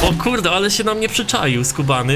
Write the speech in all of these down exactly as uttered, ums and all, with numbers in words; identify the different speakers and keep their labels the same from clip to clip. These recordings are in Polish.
Speaker 1: O kurde, ale się na mnie przyczaił skubany.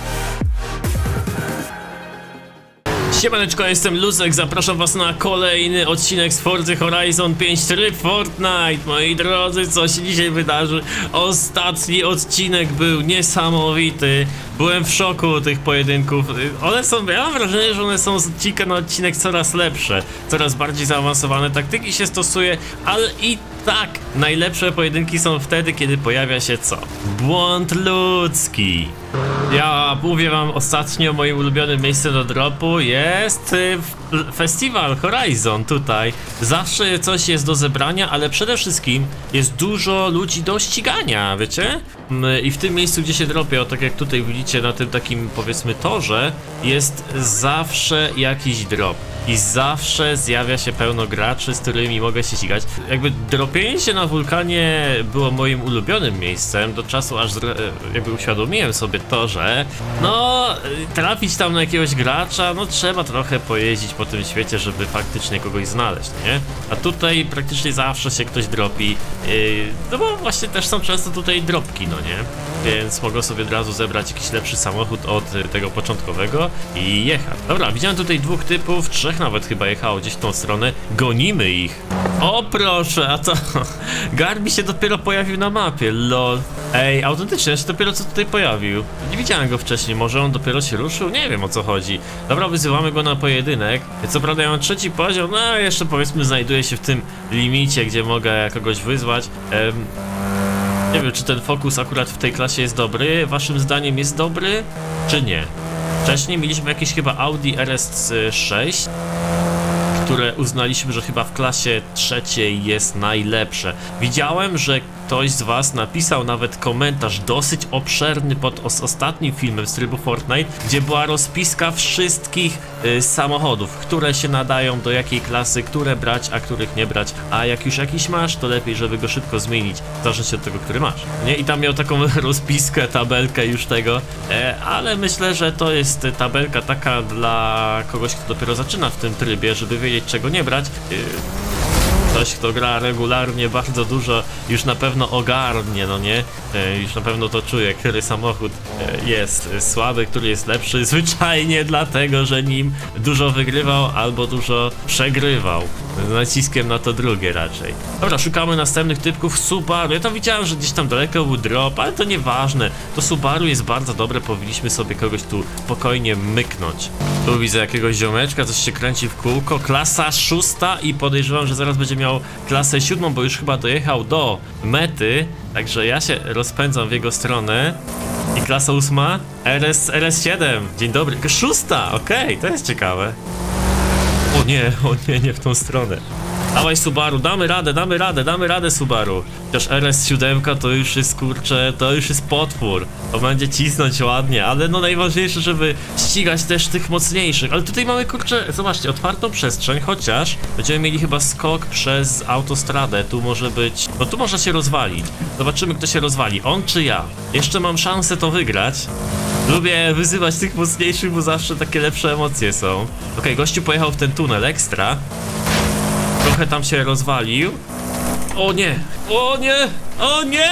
Speaker 1: Siemaneczko, jestem Luzek, zapraszam was na kolejny odcinek z Forza Horizon pięć tryb Fortnite. Moi drodzy, co się dzisiaj wydarzy? Ostatni odcinek był niesamowity. Byłem w szoku tych pojedynków. One są, ja mam wrażenie, że one są z odcinka na odcinek coraz lepsze. Coraz bardziej zaawansowane taktyki się stosuje, ale i tak najlepsze pojedynki są wtedy, kiedy pojawia się co? Błąd ludzki. Ja mówię wam ostatnio, moim ulubionym miejscem do dropu jest festiwal Horizon tutaj. Zawsze coś jest do zebrania, ale przede wszystkim jest dużo ludzi do ścigania, wiecie? I w tym miejscu, gdzie się dropię, o tak jak tutaj widzicie na tym takim, powiedzmy, torze, jest zawsze jakiś drop. I zawsze zjawia się pełno graczy, z którymi mogę się ścigać. Jakby dropienie się na wulkanie było moim ulubionym miejscem do czasu, aż jakby uświadomiłem sobie to, że no trafić tam na jakiegoś gracza, no trzeba trochę pojeździć po tym świecie, żeby faktycznie kogoś znaleźć, nie? A tutaj praktycznie zawsze się ktoś dropi, yy, no bo właśnie też są często tutaj dropki, no nie? Więc mogę sobie od razu zebrać jakiś lepszy samochód od tego początkowego i jechać. Dobra, widziałem tutaj dwóch typów, trzech nawet chyba jechało gdzieś w tą stronę. Gonimy ich. O proszę, a to Garbi się dopiero pojawił na mapie, lol. Ej, autentycznie, on się dopiero co tutaj pojawił. Nie widziałem go wcześniej, może on dopiero się ruszył? Nie wiem, o co chodzi. Dobra, wyzywamy go na pojedynek. Co prawda ja mam trzeci poziom, no jeszcze powiedzmy znajduję się w tym limicie, gdzie mogę kogoś wyzwać. Ehm, nie wiem, czy ten fokus akurat w tej klasie jest dobry. Waszym zdaniem jest dobry, czy nie? Wcześniej mieliśmy jakieś chyba Audi R S sześć, które uznaliśmy, że chyba w klasie trzeciej jest najlepsze. Widziałem, że ktoś z was napisał nawet komentarz dosyć obszerny pod os ostatnim filmem z trybu Fortnite, gdzie była rozpiska wszystkich y, samochodów, które się nadają do jakiej klasy, które brać, a których nie brać. A jak już jakiś masz, to lepiej, żeby go szybko zmienić, w zależności od tego, który masz. Nie? I tam miał taką rozpiskę, tabelkę już tego, e, ale myślę, że to jest tabelka taka dla kogoś, kto dopiero zaczyna w tym trybie, żeby wiedzieć, czego nie brać. Y Ktoś, kto gra regularnie bardzo dużo, już na pewno ogarnie, no nie? E, już na pewno to czuje, który samochód e, jest słaby, który jest lepszy, zwyczajnie dlatego, że nim dużo wygrywał albo dużo przegrywał. Z naciskiem na to drugie raczej. Dobra, szukamy następnych typków. Subaru. Ja tam widziałem, że gdzieś tam daleko był drop, ale to nieważne. To Subaru jest bardzo dobre, powinniśmy sobie kogoś tu spokojnie myknąć. Tu widzę jakiegoś ziomeczka, coś się kręci w kółko. Klasa szósta i podejrzewam, że zaraz będzie miał klasę siódmą, bo już chyba dojechał do mety. Także ja się rozpędzam w jego stronę. I klasa ósma? R S siedem. Dzień dobry. Szósta, okej, okay, to jest ciekawe. O nie, o nie, nie w tą stronę. Dawaj Subaru, damy radę, damy radę, damy radę Subaru. Chociaż R S siedem to już jest, kurczę, to już jest potwór. To będzie cisnąć ładnie, ale no najważniejsze, żeby ścigać też tych mocniejszych. Ale tutaj mamy, kurczę, zobaczcie, otwartą przestrzeń, chociaż będziemy mieli chyba skok przez autostradę. Tu może być, no tu można się rozwalić. Zobaczymy, kto się rozwali, on czy ja. Jeszcze mam szansę to wygrać. Lubię wyzywać tych mocniejszych, bo zawsze takie lepsze emocje są. Okej, okay, gościu pojechał w ten tunel ekstra. Trochę tam się rozwalił. O nie! O nie! O nie!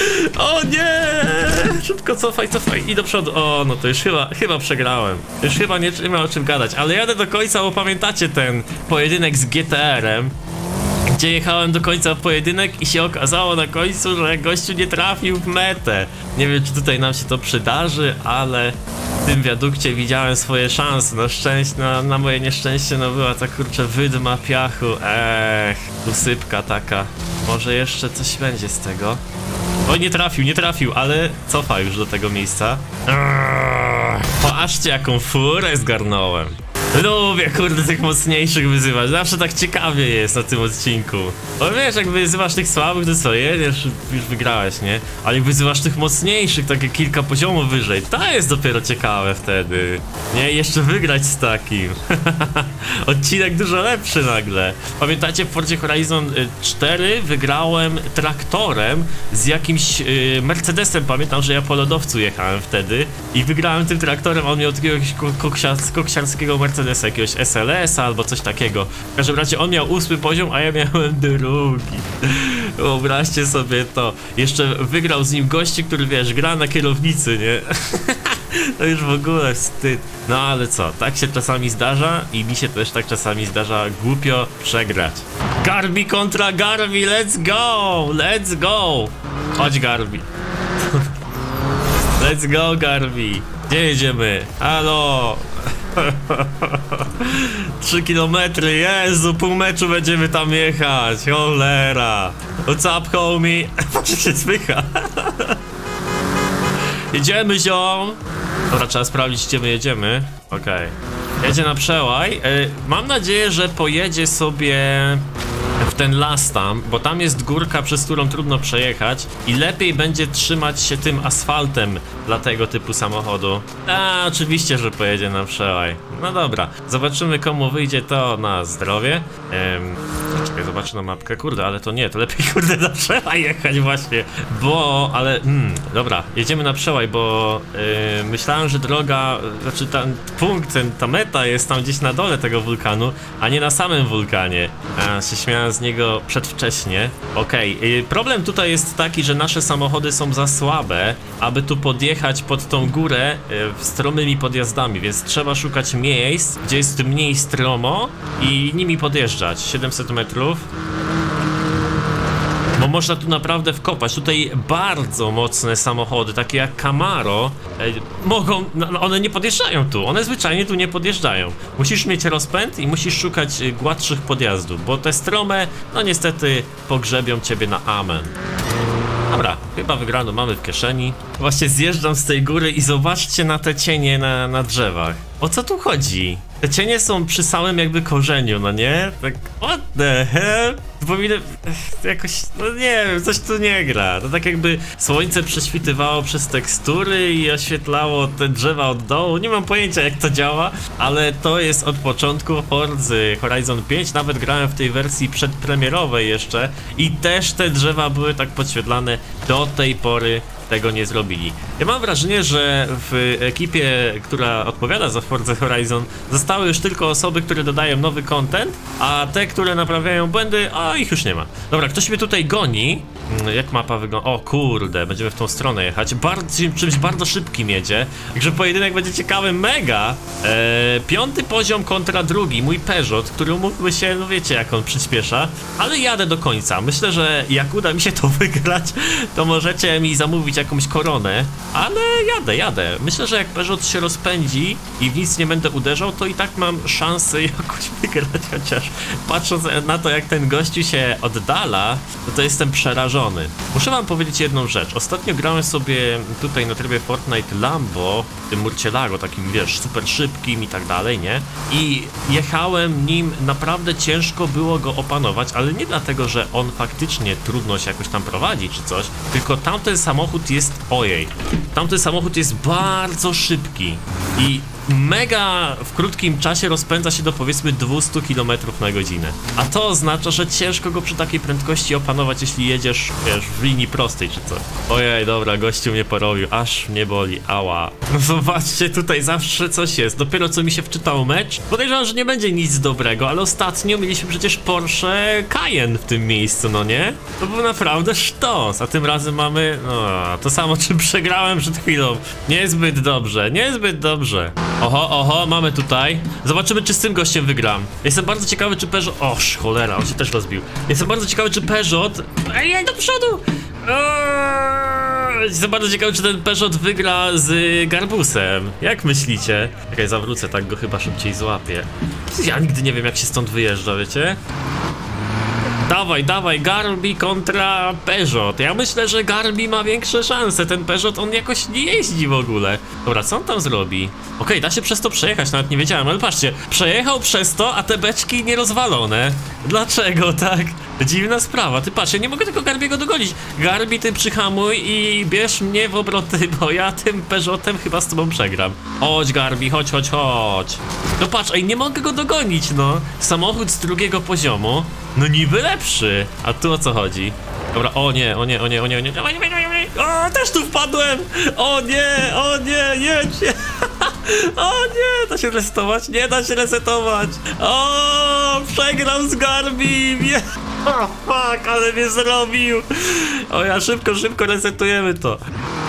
Speaker 1: O nie! Szybko cofaj, cofaj i do przodu. O, no to już chyba, chyba przegrałem. Już chyba nie, nie ma o czym gadać, ale jadę do końca, bo pamiętacie ten pojedynek z G T R-em, gdzie jechałem do końca w pojedynek i się okazało na końcu, że gościu nie trafił w metę. Nie wiem, czy tutaj nam się to przydarzy, ale w tym wiadukcie widziałem swoje szanse. Na szczęście, na, na moje nieszczęście, no była ta, kurczę, wydma piachu. Ech, usypka taka. Może jeszcze coś będzie z tego. Oj, nie trafił, nie trafił, ale cofa już do tego miejsca. Eee, patrzcie, jaką furę zgarnąłem. Lubię, kurde, tych mocniejszych wyzywać. Zawsze tak ciekawie jest na tym odcinku. Bo wiesz, jak wyzywasz tych słabych, to co, jedziesz, już wygrałeś, nie? Ale jak wyzywasz tych mocniejszych, takie kilka poziomów wyżej, to jest dopiero ciekawe wtedy. Nie, jeszcze wygrać z takim. Odcinek dużo lepszy nagle. Pamiętacie, w Forzie Horizon cztery wygrałem traktorem z jakimś yy, Mercedesem. Pamiętam, że ja po lodowcu jechałem wtedy i wygrałem tym traktorem, on miał takiego jakiegoś koksiarskiego Mercedesa. Mercedes jakiegoś S L S-a albo coś takiego. W każdym razie on miał ósmy poziom, a ja miałem drugi. Wyobraźcie sobie to. Jeszcze wygrał z nim gości, który wiesz, gra na kierownicy, nie? To już w ogóle wstyd. No ale co, tak się czasami zdarza i mi się też tak czasami zdarza głupio przegrać. Garbi kontra Garbi, let's go! Let's go! Chodź Garbi. Let's go Garbi. Gdzie jedziemy? Halo! Trzy kilometry, Jezu, pół meczu będziemy tam jechać, cholera. What's up, homie? Patrz, się zwycha. Jedziemy, ziom. Dobra, trzeba sprawdzić, gdzie my jedziemy. Okej. Okay. Jedzie na przełaj. Yy, mam nadzieję, że pojedzie sobie w ten las tam, bo tam jest górka, przez którą trudno przejechać i lepiej będzie trzymać się tym asfaltem dla tego typu samochodu. A, oczywiście, że pojedzie na przełaj. No dobra, zobaczymy, komu wyjdzie to na zdrowie. Ehm, czekaj, zobaczę na mapkę. Kurde, ale to nie, to lepiej kurde na przełaj jechać właśnie, bo, ale, mm, dobra, jedziemy na przełaj, bo yy, myślałem, że droga, znaczy ten punkt, ten, ta meta jest tam gdzieś na dole tego wulkanu, a nie na samym wulkanie. A, się śmiałem z niego przedwcześnie. Okej, okay. yy, problem tutaj jest taki, że nasze samochody są za słabe, aby tu podjechać pod tą górę yy, stromymi podjazdami, więc trzeba szukać miejsc, gdzie jest mniej stromo i nimi podjeżdżać. siedemset metrów. Bo można tu naprawdę wkopać. Tutaj bardzo mocne samochody, takie jak Camaro, e, mogą, no, one nie podjeżdżają tu, one zwyczajnie tu nie podjeżdżają. Musisz mieć rozpęd i musisz szukać gładszych podjazdów, bo te strome, no niestety pogrzebią ciebie na amen. Dobra, chyba wygrano mamy w kieszeni. Właśnie zjeżdżam z tej góry i zobaczcie na te cienie na, na drzewach. O co tu chodzi? Te cienie są przy samym jakby korzeniu, no nie? Tak, what the hell? Powinno... jakoś, no nie wiem, coś tu nie gra. To tak jakby słońce prześwitywało przez tekstury i oświetlało te drzewa od dołu. Nie mam pojęcia, jak to działa, ale to jest od początku Forzy Horizon pięć. Nawet grałem w tej wersji przedpremierowej jeszcze i też te drzewa były tak podświetlane. Do tej pory tego nie zrobili. Ja mam wrażenie, że w ekipie, która odpowiada za Forza Horizon, zostały już tylko osoby, które dodają nowy content, a te, które naprawiają błędy, a ich już nie ma. Dobra, ktoś mnie tutaj goni. Jak mapa wygląda? O kurde, będziemy w tą stronę jechać. Bardzo, czymś bardzo szybkim jedzie. Także pojedynek będzie ciekawy, mega. Eee, piąty poziom kontra drugi, mój Peugeot, który umówmy się, no wiecie jak on przyspiesza. Ale jadę do końca. Myślę, że jak uda mi się to wygrać, to możecie mi zamówić jakąś koronę. Ale jadę, jadę. Myślę, że jak Peugeot się rozpędzi i w nic nie będę uderzał, to i tak mam szansę jakoś wygrać. Chociaż patrząc na to, jak ten gościu się oddala, to, to jestem przerażony. Muszę wam powiedzieć jedną rzecz. Ostatnio grałem sobie tutaj na trybie Fortnite Lambo, tym Murcielago, takim wiesz, super szybkim i tak dalej, nie? I jechałem nim, naprawdę ciężko było go opanować, ale nie dlatego, że on faktycznie trudno się jakoś tam prowadzi czy coś, tylko tamten samochód jest, ojej, tamten samochód jest bardzo szybki i mega w krótkim czasie rozpędza się do powiedzmy dwieście kilometrów na godzinę. A to oznacza, że ciężko go przy takiej prędkości opanować, jeśli jedziesz, wiesz, w linii prostej czy coś. Ojej, dobra, gościu mnie porobił, aż mnie boli, ała. No zobaczcie, tutaj zawsze coś jest. Dopiero co mi się wczytał mecz, podejrzewam, że nie będzie nic dobrego, ale ostatnio mieliśmy przecież Porsche Cayenne w tym miejscu, no nie? To był naprawdę sztos, a tym razem mamy, no, to samo czym przegrałem przed chwilą. Niezbyt dobrze, niezbyt dobrze. Oho, oho, mamy tutaj. Zobaczymy, czy z tym gościem wygram. Jestem bardzo ciekawy, czy Peugeot... Oż, cholera, on się też rozbił. Jestem bardzo ciekawy, czy Peugeot... Ej, ej, do przodu! Eee, Jestem bardzo ciekawy, czy ten Peugeot wygra z Garbusem. Jak myślicie? Czekaj, zawrócę, tak go chyba szybciej złapię. Ja nigdy nie wiem, jak się stąd wyjeżdża, wiecie? Dawaj, dawaj, Garbi kontra Peugeot. Ja myślę, że Garbi ma większe szanse. Ten Peugeot, on jakoś nie jeździ w ogóle. Dobra, co on tam zrobi? Okej, okay, da się przez to przejechać, nawet nie wiedziałem, ale patrzcie, przejechał przez to, a te beczki nierozwalone. Dlaczego tak? Dziwna sprawa. Ty patrz, ja nie mogę tego Garbiego dogonić. Garbi, ty przyhamuj i bierz mnie w obroty, bo ja tym Peugeotem chyba z tobą przegram. Chodź, Garbi, chodź, chodź, chodź. No patrz, ej, nie mogę go dogonić, no. Samochód z drugiego poziomu. No niby lepszy. A tu o co chodzi? Dobra, o nie, o nie, o nie, o nie, o nie. O, też tu wpadłem! O nie, o nie, jedź! O nie, da się resetować? Nie da się resetować. O, przegrał z Garbim. Nie. O, fuck, ale mnie zrobił. O ja, szybko, szybko resetujemy to.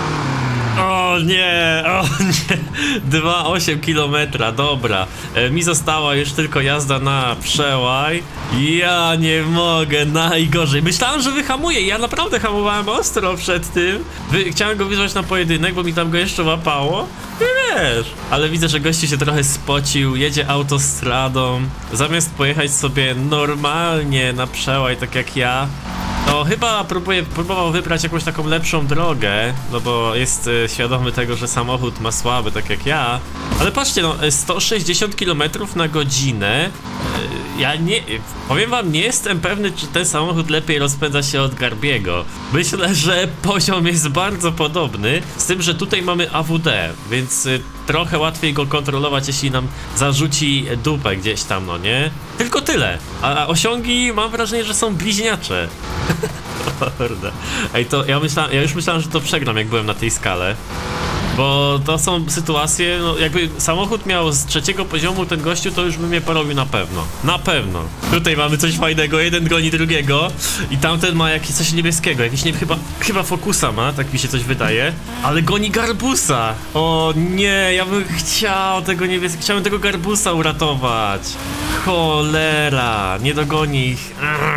Speaker 1: O nie, o nie, dwa przecinek osiem kilometra, dobra. E, mi została już tylko jazda na przełaj. Ja nie mogę, najgorzej. Myślałem, że wyhamuję, ja naprawdę hamowałem ostro przed tym. Wy, chciałem go wyzwać na pojedynek, bo mi tam go jeszcze łapało. Nie wiesz. Ale widzę, że gościu się trochę spocił, jedzie autostradą. Zamiast pojechać sobie normalnie na przełaj, tak jak ja, to chyba próbuje, próbował wybrać jakąś taką lepszą drogę, no bo jest y, świadomy tego, że samochód ma słaby, tak jak ja. Ale patrzcie, no, sto sześćdziesiąt kilometrów na godzinę, y, ja nie, powiem wam, nie jestem pewny, czy ten samochód lepiej rozpędza się od Garbiego. Myślę, że poziom jest bardzo podobny, z tym, że tutaj mamy A W D, więc y, trochę łatwiej go kontrolować, jeśli nam zarzuci dupę gdzieś tam, no nie? Tylko tyle, a osiągi mam wrażenie, że są bliźniacze. Kurde. Ej, to ja myślałem, ja już myślałem, że to przegram, jak byłem na tej skale. Bo to są sytuacje, no jakby samochód miał z trzeciego poziomu ten gościu, to już by mnie porobił na pewno. Na pewno. Tutaj mamy coś fajnego, jeden goni drugiego i tamten ma jakieś coś niebieskiego, jakiś nie, chyba, chyba Focusa ma, tak mi się coś wydaje. Ale goni Garbusa. O nie, ja bym chciał tego niebieskiego, chciałem tego Garbusa uratować. Cholera, nie dogoni ich.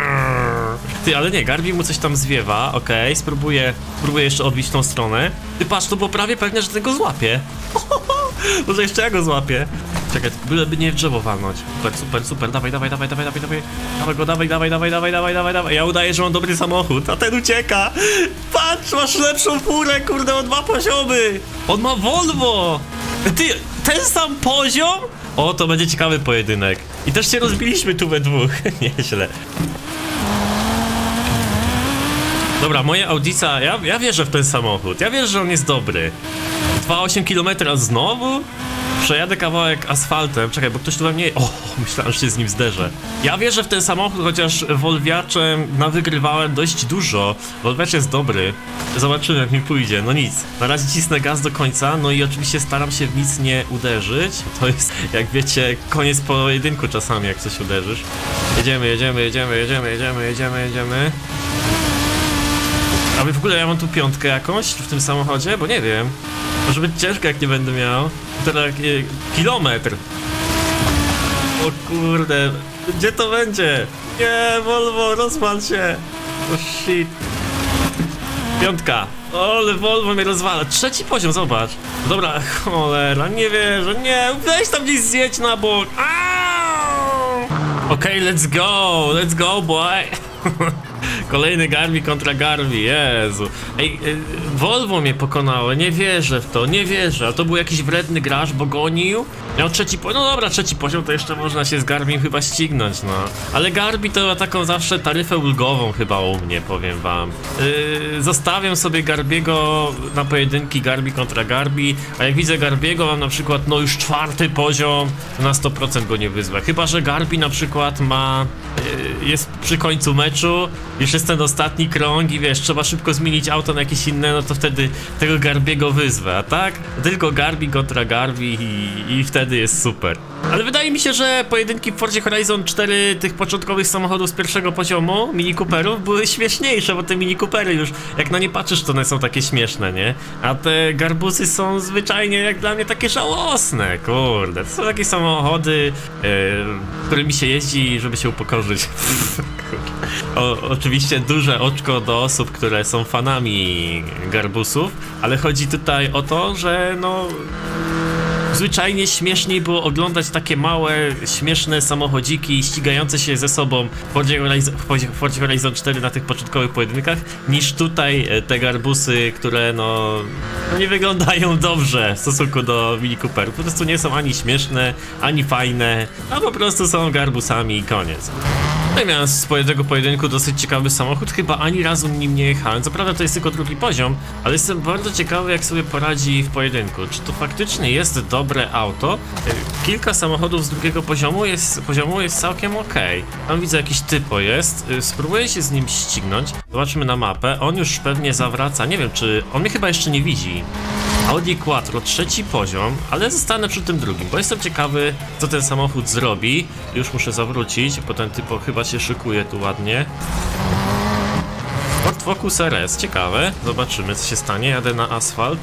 Speaker 1: Ty, ale nie, Garbi mu coś tam zwiewa, okej, okay, spróbuję, spróbuję jeszcze odbić tą stronę. Ty patrz, to było prawie pewnie, że tego złapię. Może jeszcze ja go złapię. Czekaj, byleby nie w drzewo walnąć. Super, super, super, dawaj, dawaj, dawaj, dawaj, dawaj, dawaj. Dawaj go, dawaj, dawaj, dawaj, dawaj, dawaj, dawaj, dawaj. Ja udaję, że mam dobry samochód, a ten ucieka. Patrz, masz lepszą furę, kurde, o dwa poziomy. On ma Volvo. Ty, ten sam poziom? O, to będzie ciekawy pojedynek. I też się rozbiliśmy tu we dwóch. Nieźle. Dobra, moja Audica, ja, ja wierzę w ten samochód, ja wierzę, że on jest dobry. dwa przecinek osiem kilometra znowu? Przejadę kawałek asfaltem, czekaj, bo ktoś tu we mnie... O, myślałem, że się z nim zderzę. Ja wierzę w ten samochód, chociaż Volviaczem nawygrywałem dość dużo. Volviacz jest dobry. Zobaczymy, jak mi pójdzie, no nic. Na razie cisnę gaz do końca, no i oczywiście staram się w nic nie uderzyć. To jest, jak wiecie, koniec pojedynku czasami, jak coś uderzysz. Jedziemy, jedziemy, jedziemy, jedziemy, jedziemy, jedziemy, jedziemy. A w ogóle ja mam tu piątkę jakąś w tym samochodzie? Bo nie wiem. Może być ciężko, jak nie będę miał. Teraz e, kilometr. O kurde. Gdzie to będzie? Nie, Volvo, rozwal się. O shit. Piątka. O, ale Volvo mnie rozwala. Trzeci poziom, zobacz. Dobra, cholera, nie wierzę. Nie, weź tam gdzieś zjedź na bok. Okej, okay, let's go. Let's go, boy. Kolejny Garbi kontra Garbi, Jezu. Ej, y, Volvo mnie pokonało, nie wierzę w to, nie wierzę. A to był jakiś wredny gracz, bo gonił. Miał trzeci poziom, no dobra, trzeci poziom to jeszcze można się z Garbim chyba ścignąć, no. Ale Garbi to ma taką zawsze taryfę ulgową chyba u mnie, powiem wam. Yy, zostawiam sobie Garbiego na pojedynki Garbi kontra Garbi, a jak widzę Garbiego, mam na przykład, no już czwarty poziom, to na sto procent go nie wyzwę. Chyba że Garbi na przykład ma, yy, jest przy końcu meczu, już jest ten ostatni krąg i wiesz, trzeba szybko zmienić auto na jakieś inne, no to wtedy tego Garbiego wyzwę, a tak? Tylko Garbi kontra Garbi i, i wtedy jest super. Ale wydaje mi się, że pojedynki w Forzie Horizon cztery tych początkowych samochodów z pierwszego poziomu, Mini Cooperów, były śmieszniejsze, bo te Mini Coopery już, jak na nie patrzysz, to one są takie śmieszne, nie? A te Garbusy są zwyczajnie, jak dla mnie, takie żałosne, kurde. To są takie samochody, yy, którymi się jeździ, żeby się upokorzyć. O, oczywiście duże oczko do osób, które są fanami Garbusów, ale chodzi tutaj o to, że no... zwyczajnie śmieszniej było oglądać takie małe, śmieszne samochodziki ścigające się ze sobą w Forzie Horizon, w Forzie Horizon cztery na tych początkowych pojedynkach, niż tutaj te Garbusy, które no, no nie wyglądają dobrze w stosunku do Mini Cooperów. Po prostu nie są ani śmieszne, ani fajne, a po prostu są Garbusami i koniec. No i miałem z tego pojedynku dosyć ciekawy samochód, chyba ani razu nim nie jechałem. Co prawda to jest tylko drugi poziom, ale jestem bardzo ciekawy, jak sobie poradzi w pojedynku. Czy to faktycznie jest dobre auto? Kilka samochodów z drugiego poziomu jest, poziomu jest całkiem okej. Okay. Tam widzę, jakiś typo jest. Spróbuję się z nim ścignąć. Zobaczmy na mapę. On już pewnie zawraca. Nie wiem, czy... on mnie chyba jeszcze nie widzi. Audi Quattro, trzeci poziom, ale zostanę przy tym drugim, bo jestem ciekawy, co ten samochód zrobi. Już muszę zawrócić, bo ten typo chyba się szykuje tu ładnie. Ford Focus R S, ciekawe. Zobaczymy, co się stanie. Jadę na asfalt.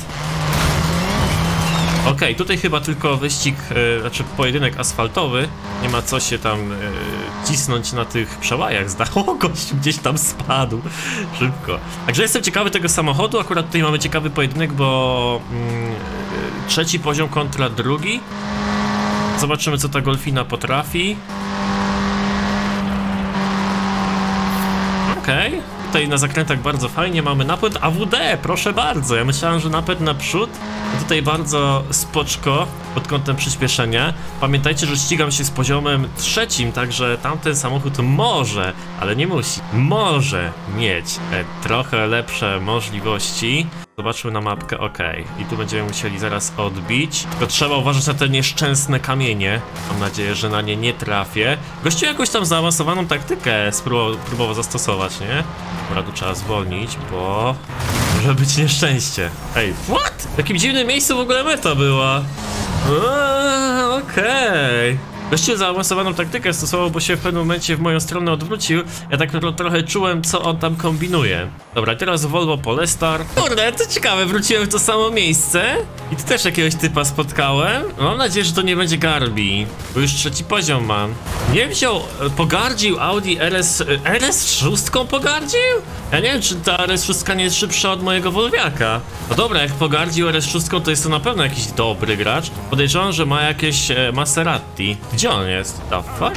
Speaker 1: Okej, okay, tutaj chyba tylko wyścig, yy, znaczy pojedynek asfaltowy. Nie ma co się tam yy, cisnąć na tych przełajach. Zdało, gościu gdzieś tam spadł. Szybko. Także jestem ciekawy tego samochodu. Akurat tutaj mamy ciekawy pojedynek, bo yy, trzeci poziom kontra drugi. Zobaczymy, co ta Golfina potrafi. Okej. Okay. Tutaj na zakrętach bardzo fajnie mamy napęd A W D, proszę bardzo. Ja myślałem, że napęd naprzód. Tutaj bardzo spoczko pod kątem przyspieszenia. Pamiętajcie, że ścigam się z poziomem trzecim, także tamten samochód może, ale nie musi, może mieć e, trochę lepsze możliwości. Zobaczmy na mapkę, ok. I tu będziemy musieli zaraz odbić. Tylko trzeba uważać na te nieszczęsne kamienie. Mam nadzieję, że na nie nie trafię. Gościu jakąś tam zaawansowaną taktykę spróbował, próbował zastosować, nie? Dobra, tu trzeba zwolnić, bo może być nieszczęście. Ej, what? W takim dziwnym miejscu w ogóle meta była. Eee, okej. Okay. Gościu zaawansowaną taktykę stosował, bo się w pewnym momencie w moją stronę odwrócił. Ja tak tro trochę czułem, co on tam kombinuje. Dobra, teraz Volvo Polestar. Kurde, to ciekawe, wróciłem w to samo miejsce. I tu też jakiegoś typa spotkałem. Mam nadzieję, że to nie będzie Garbi, bo już trzeci poziom mam. Nie wziął, pogardził Audi R S... R S sześć pogardził? Ja nie wiem, czy ta R S sześć nie jest szybsza od mojego Volviaka. No dobra, jak pogardził R S sześć, to jest to na pewno jakiś dobry gracz. Podejrzewam, że ma jakieś e, Maserati. Gdzie on jest? The fuck?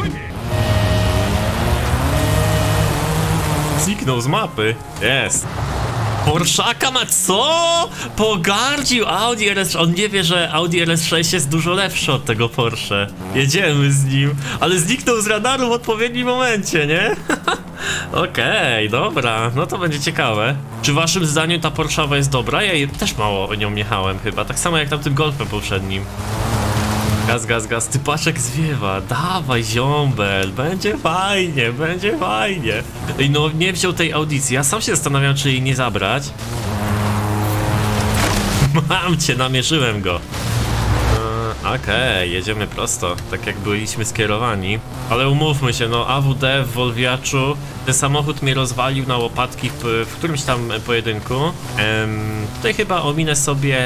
Speaker 1: Zniknął z mapy. Jest. Porszaka ma co? Pogardził Audi R S sześć. On nie wie, że Audi R S sześć jest dużo lepszy od tego Porsche. Jedziemy z nim. Ale zniknął z radaru w odpowiednim momencie, nie? Okej, okay, dobra. No to będzie ciekawe. Czy waszym zdaniem ta Porschawa jest dobra? Ja też mało o nią jechałem chyba. Tak samo jak tamtym Golfem poprzednim. Gaz, gaz, gaz, typaczek zwiewa, dawaj ziombel, będzie fajnie, będzie fajnie. Ej, no nie wziął tej audycji, ja sam się zastanawiam, czy jej nie zabrać. Mam cię, namierzyłem go. Okej, okay, jedziemy prosto, tak jak byliśmy skierowani. Ale umówmy się, no A W D w Volviaczu, ten samochód mnie rozwalił na łopatki w, w którymś tam pojedynku. Ehm, tutaj chyba ominę sobie...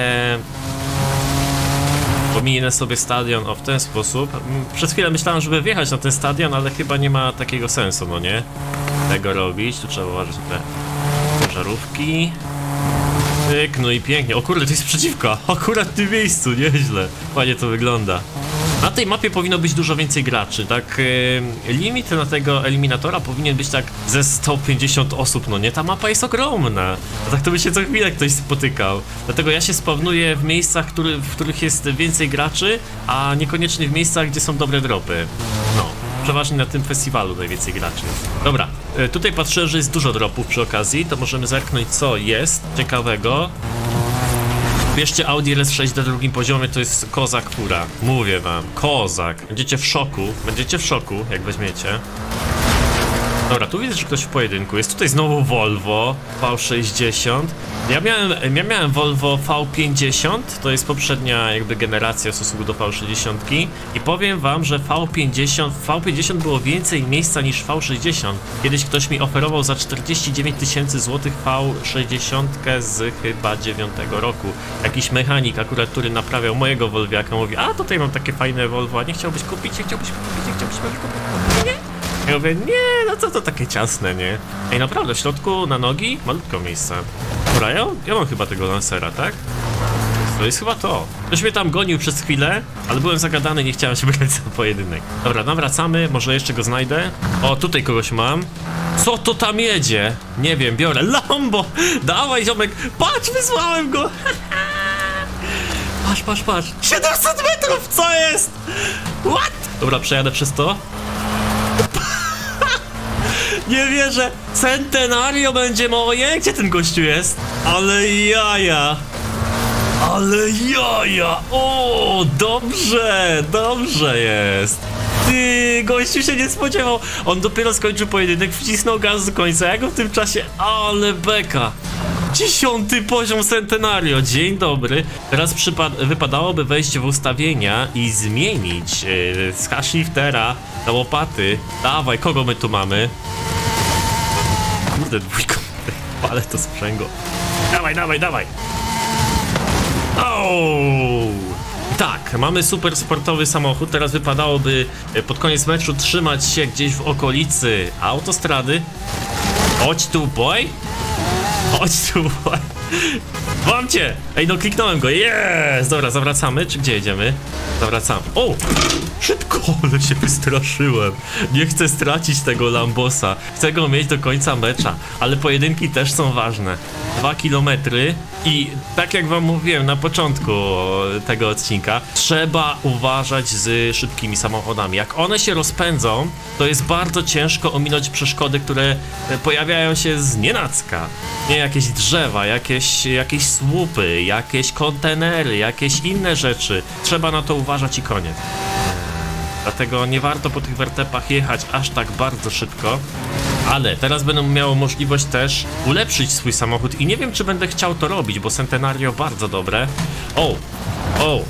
Speaker 1: Pominę sobie stadion o w ten sposób. Przez chwilę myślałem, żeby wjechać na ten stadion, ale chyba nie ma takiego sensu, no nie? Tego robić, tu trzeba uważać na te żarówki. Tyk, no i pięknie. O kurde, to jest przeciwko. Akurat w tym miejscu, nieźle. Fajnie to wygląda. Na tej mapie powinno być dużo więcej graczy, tak? Yy, limit na tego eliminatora powinien być tak ze sto pięćdziesiąt osób, no nie? Ta mapa jest ogromna. A tak to by się co chwilę ktoś spotykał. Dlatego ja się spawnuję w miejscach, który, w których jest więcej graczy, a niekoniecznie w miejscach, gdzie są dobre dropy. No. Przeważnie na tym festiwalu najwięcej graczy. Dobra, yy, tutaj patrzę, że jest dużo dropów przy okazji, to możemy zerknąć, co jest ciekawego. Bierzcie Audi R S sześć na drugim poziomie, to jest kozak fura. Mówię wam, kozak. Będziecie w szoku, będziecie w szoku, jak weźmiecie. Dobra, tu widzę, że ktoś w pojedynku jest. Tutaj znowu Volvo V sześćdziesiąt. Ja miałem, ja miałem Volvo V pięćdziesiąt, to jest poprzednia jakby generacja w stosunku do V sześćdziesiąt. I powiem wam, że V pięćdziesiąt, w V pięćdziesiąt było więcej miejsca niż V sześćdziesiąt. Kiedyś ktoś mi oferował za czterdzieści dziewięć tysięcy złotych V sześćdziesiąt z chyba dziewiątego roku. Jakiś mechanik akurat, który naprawiał mojego Volviaka, mówi: a tutaj mam takie fajne Volvo, a nie chciałbyś kupić, nie chciałbyś kupić, nie chciałbyś kupić, nie? Ja mówię, nie, no co to takie ciasne, nie? Ej, naprawdę, w środku na nogi malutko miejsca. Dobra, ja, ja mam chyba tego Lancera, tak? To jest chyba to. Ktoś mnie tam gonił przez chwilę, ale byłem zagadany, nie chciałem się brać za pojedynek. Dobra, nawracamy, może jeszcze go znajdę. O, tutaj kogoś mam. Co to tam jedzie? Nie wiem, biorę. Lambo! Dawaj, ziomek! Patrz, wysłałem go! Patrz, patrz, patrz. siedemset metrów, co jest? What? Dobra, przejadę przez to. Nie wierzę! Centenario będzie moje? Gdzie ten gościu jest? Ale jaja! Ale jaja! O, dobrze! Dobrze jest! Ty, gościu się nie spodziewał! On dopiero skończył pojedynek, wcisnął gaz do końca, ja go w tym czasie... Ale beka! Dziesiąty poziom Centenario, dzień dobry. Teraz wypadałoby wejść w ustawienia i zmienić yy, z hashiftera na łopaty. Dawaj, kogo my tu mamy? Kurde, dwójką, ale to sprzęgło. Dawaj, dawaj, dawaj. Ooo! Tak, mamy super sportowy samochód. Teraz wypadałoby pod koniec meczu trzymać się gdzieś w okolicy autostrady. Chodź tu, boy! Chodź tu, boy! Mam cię! Ej, no kliknąłem go, jest! Dobra, zawracamy, czy gdzie jedziemy? Zawracamy. O! Szybko, ale się wystraszyłem. Nie chcę stracić tego Lambosa. Chcę go mieć do końca mecza, ale pojedynki też są ważne. Dwa kilometry i tak jak wam mówiłem na początku tego odcinka, trzeba uważać z szybkimi samochodami. Jak one się rozpędzą, to jest bardzo ciężko ominąć przeszkody, które pojawiają się znienacka. Nie jakieś drzewa, jakieś, jakieś słupy, jakieś kontenery, jakieś inne rzeczy. Trzeba na to uważać i koniec. Dlatego nie warto po tych wertepach jechać aż tak bardzo szybko. Ale teraz będę miał możliwość też ulepszyć swój samochód i nie wiem, czy będę chciał to robić, bo Centenario bardzo dobre. O! O!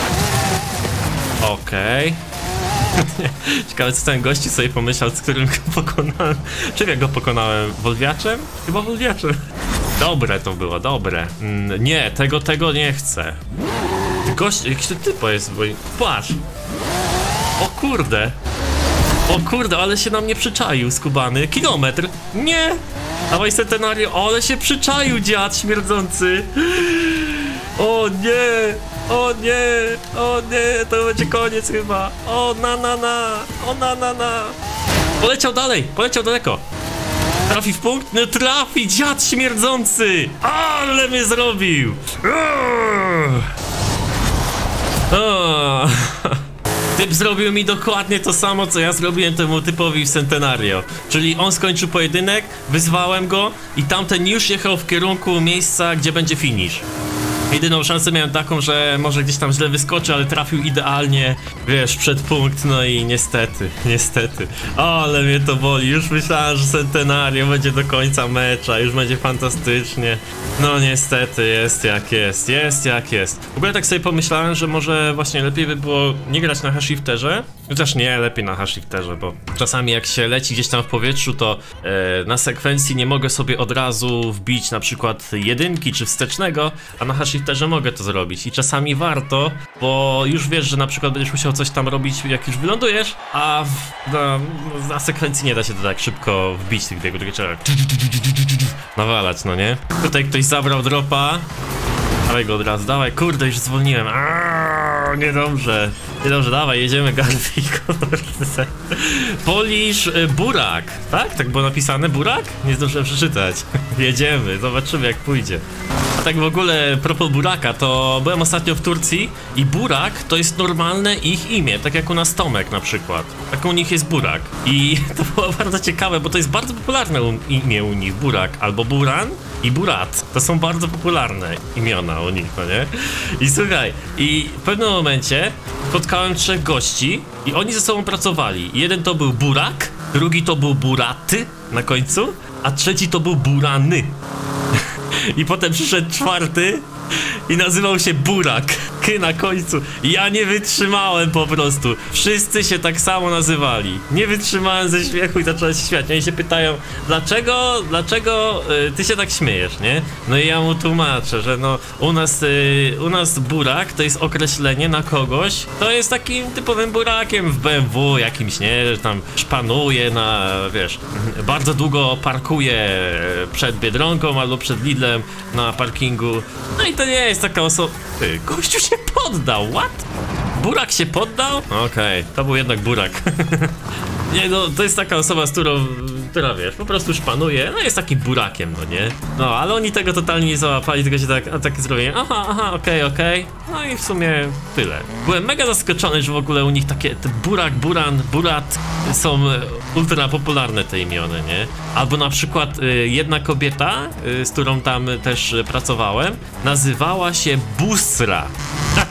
Speaker 1: Okej. Okay. Ciekawe, co ten gościu sobie pomyślał, z którym go pokonałem. Czym ja go pokonałem? Wolwiaczem? Chyba wolwiaczem. Dobre to było, dobre. Mm, nie, tego, tego nie chcę. Gość, jakiś ty typo jest, bo... Patrz! O kurde! O kurde, ale się na mnie przyczaił, skubany. Kilometr! Nie! Dawaj Centenario, ale się przyczaił, dziad śmierdzący! O nie! O nie! O nie! To będzie koniec chyba! O na na na! O na na na! Poleciał dalej! Poleciał daleko! Trafi w punkt? No trafi! Dziad śmierdzący! Ale mnie zrobił! O. Typ zrobił mi dokładnie to samo, co ja zrobiłem temu typowi w Centenario. Czyli on skończył pojedynek, wyzwałem go i tamten już jechał w kierunku miejsca, gdzie będzie finish. Jedyną szansę miałem taką, że może gdzieś tam źle wyskoczy, ale trafił idealnie, wiesz, przed punkt, no i niestety, niestety. O, ale mnie to boli, już myślałem, że Centenario będzie do końca mecza, już będzie fantastycznie. No niestety, jest jak jest, jest jak jest. W ogóle tak sobie pomyślałem, że może właśnie lepiej by było nie grać na hashifterze, chociaż nie, lepiej na hashifterze, bo czasami jak się leci gdzieś tam w powietrzu, to e, na sekwencji nie mogę sobie od razu wbić na przykład jedynki czy wstecznego, a na hashifterze mogę to zrobić i czasami warto, bo już wiesz, że na przykład będziesz musiał coś tam robić, jak już wylądujesz, a w, na, na sekwencji nie da się to tak szybko wbić tych biegów, tylko trzeba nawalać, no nie? Tutaj ktoś zabrał dropa. Dawaj go od razu, dawaj, kurde, już zwolniłem. Aaaa, niedobrze. Niedobrze, dawaj, jedziemy, Garfi. Polisz y, Burak, tak? Tak było napisane, Burak? Nie zdążyłem przeczytać. Jedziemy, zobaczymy jak pójdzie. A tak w ogóle, propos Buraka, to byłem ostatnio w Turcji i Burak to jest normalne ich imię, tak jak u nas Tomek na przykład. Tak u nich jest Burak. I to było bardzo ciekawe, bo to jest bardzo popularne imię u nich, Burak, albo Buran i Burat. To są bardzo popularne imiona u nich, no nie? I słuchaj, i w pewnym momencie spotkałem trzech gości i oni ze sobą pracowali. Jeden to był Burak, drugi to był Buraty na końcu, a trzeci to był Burany. I potem przyszedł czwarty i nazywał się Burak. Ky na końcu. Ja nie wytrzymałem po prostu. Wszyscy się tak samo nazywali. Nie wytrzymałem ze śmiechu i zacząłem się śmiać. Oni się pytają, dlaczego, dlaczego y, ty się tak śmiejesz, nie? No i ja mu tłumaczę, że no u nas, y, u nas Burak to jest określenie na kogoś, to jest takim typowym burakiem w B M W jakimś, nie? Że tam szpanuje na, wiesz, bardzo długo parkuje przed Biedronką albo przed Lidlem na parkingu. No i to nie jest taka osoba... Ty, gościu się poddał, what? Burak się poddał? Okej, okay, to był jednak Burak. Nie no, to jest taka osoba, z którą, która wiesz, po prostu szpanuje, no jest takim burakiem, no nie? No, ale oni tego totalnie nie załapali, tylko się tak, tak zrobili, aha, aha, okej, okay, okej. Okay. No i w sumie tyle. Byłem mega zaskoczony, że w ogóle u nich takie, te Burak, Buran, Burat są ultra popularne te imiona, nie? Albo na przykład y, jedna kobieta, y, z którą tam też pracowałem, nazywała się Busra.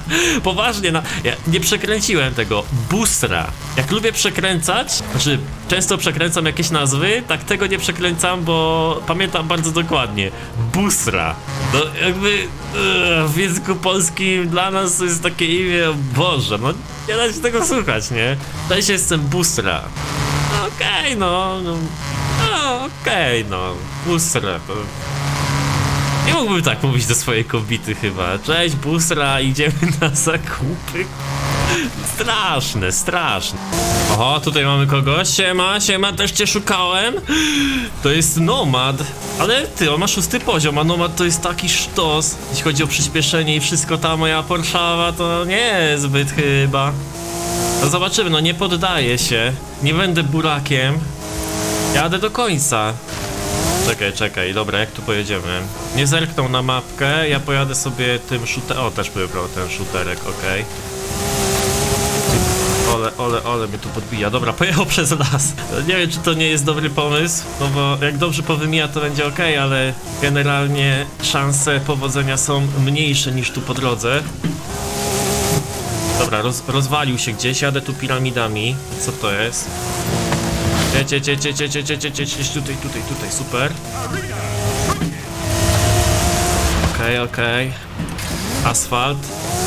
Speaker 1: Poważnie, no, ja nie przekręciłem tego. Busra. Jak lubię przekręcać, znaczy często przekręcam jakieś nazwy, tak tego nie przekręcam, bo pamiętam bardzo dokładnie. Busra. No jakby uh, w języku polskim dla nas to jest takie imię, Boże, no nie da się tego słuchać, nie? Tutaj się jestem Busra. No okej, okay, no, no, no okej, okay, no, Busra, to... Nie mógłbym tak mówić do swojej kobiety chyba. Cześć Busra, idziemy na zakupy. Straszne, straszne. Oho, tutaj mamy kogoś. Siema, siema, też cię szukałem. To jest Nomad. Ale ty, on ma szósty poziom, a Nomad to jest taki sztos. Jeśli chodzi o przyspieszenie i wszystko, ta moja Porszawa to nie zbyt chyba. No zobaczymy, no nie poddaję się. Nie będę burakiem. Jadę do końca. Czekaj, czekaj, dobra, jak tu pojedziemy? Nie zerknął na mapkę, ja pojadę sobie tym shooter... O, też wybrał ten shooterek, okej. Okay. Ole, ole, ole mnie tu podbija. Dobra, pojechał przez las. Nie wiem, czy to nie jest dobry pomysł, no bo jak dobrze powymija, to będzie ok, ale generalnie szanse powodzenia są mniejsze niż tu po drodze. Dobra, roz, rozwalił się gdzieś, jadę tu piramidami. Co to jest? Cie, cie, cie, cie, cie, cie, cie, cie, cie, tutaj, tutaj, tutaj, super. Okej, okay, okej. Okay. Asfalt.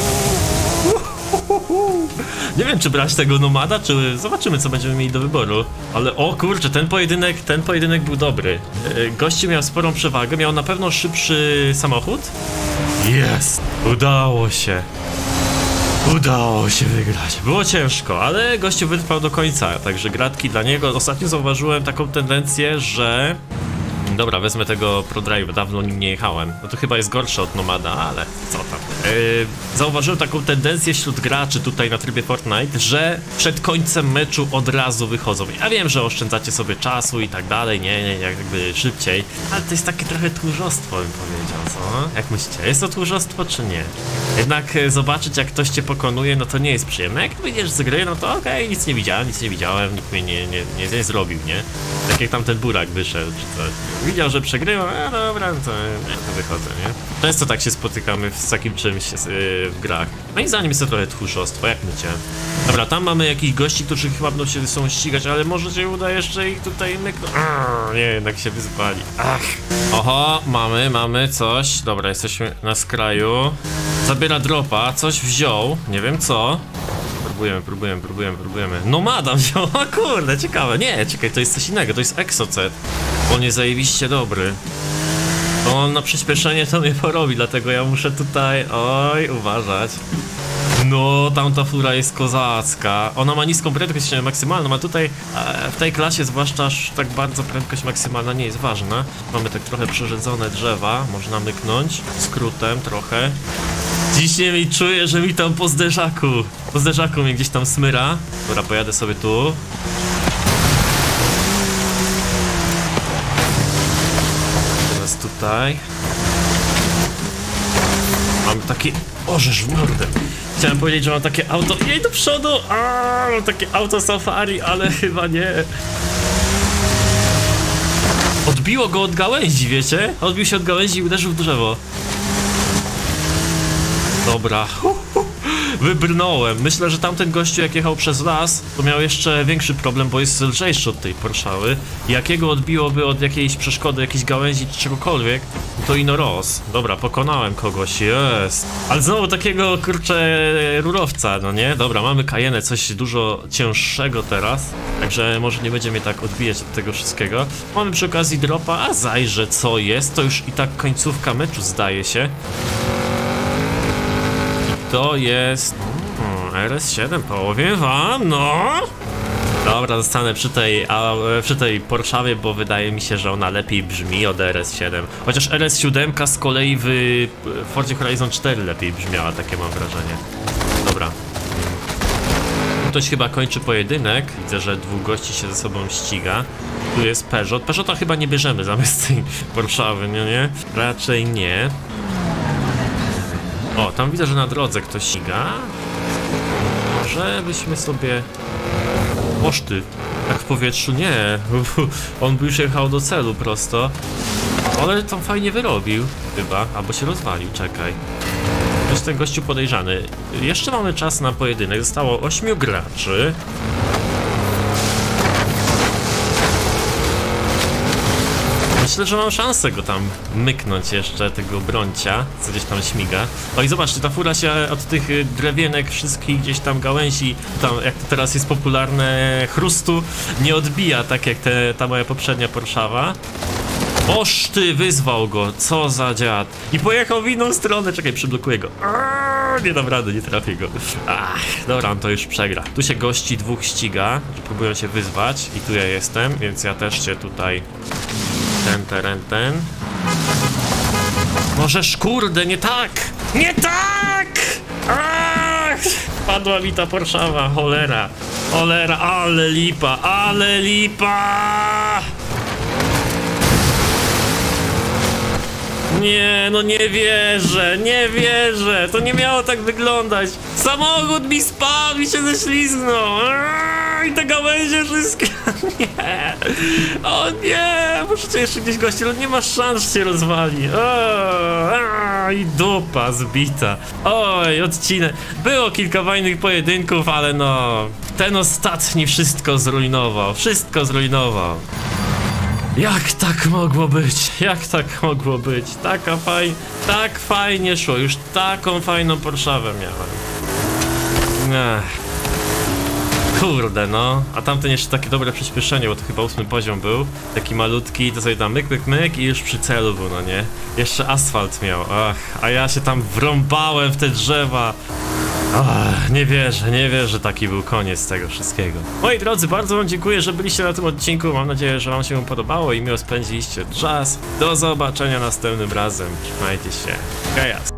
Speaker 1: Nie wiem, czy brać tego Nomada, czy zobaczymy, co będziemy mieli do wyboru. Ale o kurczę, ten pojedynek, ten pojedynek był dobry. Gościu miał sporą przewagę, miał na pewno szybszy samochód. Jest! Udało się. Udało się wygrać. Było ciężko, ale gościu wytrwał do końca, także gratki dla niego. Ostatnio zauważyłem taką tendencję, że... Dobra, wezmę tego ProDrive, dawno nim nie jechałem. No to chyba jest gorsze od Nomada, ale co tam. Yy, zauważyłem taką tendencję wśród graczy tutaj na trybie Fortnite, że przed końcem meczu od razu wychodzą. Ja wiem, że oszczędzacie sobie czasu i tak dalej, nie, nie, jakby szybciej. Ale to jest takie trochę tchórzostwo, bym powiedział, co? Jak myślicie, jest to tchórzostwo czy nie? Jednak yy, zobaczyć, jak ktoś cię pokonuje, no to nie jest przyjemne. Jak wyjdziesz z gry, no to okej, okay, nic nie widziałem, nic nie widziałem, nikt mnie nie, nie, nie, nie zrobił, nie? Tak jak tam ten burak wyszedł, czy coś. Widział, że przegrywa, a dobra, no to, to wychodzę, nie? Często tak się spotykamy z takim czymś yy, w grach. Moim zdaniem jest to trochę tchórzostwo, jak mycie. Dobra, tam mamy jakichś gości, którzy chyba będą się są ścigać, ale może się uda jeszcze ich tutaj myknąć. Nie, jednak się wyzwali. Ach. Oho, mamy, mamy coś. Dobra, jesteśmy na skraju. Zabiera dropa, coś wziął, nie wiem co. Próbujemy, próbujemy, próbujemy, próbujemy. Nomada wziął, o kurde, ciekawe. Nie, czekaj, to jest coś innego, to jest Exocet. On jest zajebiście dobry. On na przyspieszenie to mnie porobi, dlatego ja muszę tutaj, oj, uważać. No, tamta fura jest kozacka. Ona ma niską prędkość maksymalną, a tutaj e, w tej klasie zwłaszcza aż tak bardzo prędkość maksymalna nie jest ważna. Mamy tak trochę przerzedzone drzewa, można myknąć skrótem trochę. Dzisiaj mi czuję, że mi tam po zderzaku, po zderzaku mnie gdzieś tam smyra. Dobra, pojadę sobie tu. Teraz tutaj. Mam takie... Orzesz w mordę. Chciałem powiedzieć, że mam takie auto... Jej do przodu! Aaaa, mam takie auto safari, ale chyba nie. Odbiło go od gałęzi, wiecie? Odbił się od gałęzi i uderzył w drzewo. Dobra. Wybrnąłem. Myślę, że tamten gościu, jak jechał przez las, to miał jeszcze większy problem, bo jest lżejszy od tej Porszały. Jakiego odbiłoby od jakiejś przeszkody, jakiejś gałęzi czy czegokolwiek, to ino roz. Dobra, pokonałem kogoś, jest. Ale znowu takiego, kurczę, rurowca, no nie? Dobra, mamy Cayenne, coś dużo cięższego teraz, także może nie będzie mnie tak odbijać od tego wszystkiego. Mamy przy okazji dropa, a zajrzę co jest, to już i tak końcówka meczu zdaje się. To jest... Hmm, R S siedem, powiem wam, no! Dobra, zostanę przy tej, a, przy tej Porszawie, bo wydaje mi się, że ona lepiej brzmi od R S siedem. Chociaż R S siedem z kolei w Forzie Horizon cztery lepiej brzmiała, takie mam wrażenie. Dobra. Ktoś chyba kończy pojedynek. Widzę, że dwóch gości się ze sobą ściga. Tu jest Peugeot. Peugeota chyba nie bierzemy zamiast tej Porszawy, nie, nie? Raczej nie. O, tam widzę, że na drodze ktoś ściga. Może byśmy sobie... Oszty, tak w powietrzu nie. On by już jechał do celu prosto. Ale tam fajnie wyrobił chyba, albo się rozwalił, czekaj. Jest ten gościu podejrzany. Jeszcze mamy czas na pojedynek, zostało ośmiu graczy. Myślę, że mam szansę go tam myknąć jeszcze, tego broncia, co gdzieś tam śmiga. O i zobaczcie, ta fura się od tych drewienek, wszystkich gdzieś tam gałęzi, tam jak to teraz jest popularne, chrustu, nie odbija, tak jak te, ta moja poprzednia Porszawa. Oż ty, wyzwał go, co za dziad. I pojechał w inną stronę, czekaj, przyblokuję go. Aaaa, nie dam rady, nie trafię go. Ach, dobra, on to już przegra. Tu się gości dwóch ściga, że próbują się wyzwać i tu ja jestem, więc ja też się tutaj... Ten, teren, ten. Możesz, kurde, nie tak! Nie tak! Ach! Padła mi ta Porszawa, cholera. Cholera, ale lipa, ale lipa! Nie, no nie wierzę, nie wierzę. To nie miało tak wyglądać. Samochód mi spadł i się ześlizgnął. Aaaa, i te gałęzie wszystkie. Nie. O nie, muszę jeszcze gdzieś gości, no nie masz szans, się rozwali. O, a, i dupa zbita. Oj, odcinek. Było kilka fajnych pojedynków, ale no, ten ostatni wszystko zrujnował. Wszystko zrujnował. Jak tak mogło być? Jak tak mogło być? Taka faj... Tak fajnie szło, już taką fajną Porszawę miałem. Ech. Kurde no, a tamten jeszcze takie dobre przyspieszenie, bo to chyba ósmy poziom był. Taki malutki, to sobie tam myk, myk, myk i już przy celu był, no nie? Jeszcze asfalt miał, ach, a ja się tam wrąbałem w te drzewa. Ach, nie wierzę, nie wierzę, że taki był koniec tego wszystkiego. Moi drodzy, bardzo wam dziękuję, że byliście na tym odcinku. Mam nadzieję, że wam się podobało i miło spędziliście czas. Do zobaczenia następnym razem. Trzymajcie się. Kajas.